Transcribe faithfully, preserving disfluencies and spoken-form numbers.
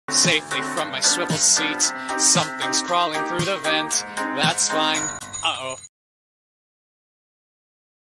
safely from my swivel seat. Something's crawling through the vent. That's fine. Uh-oh.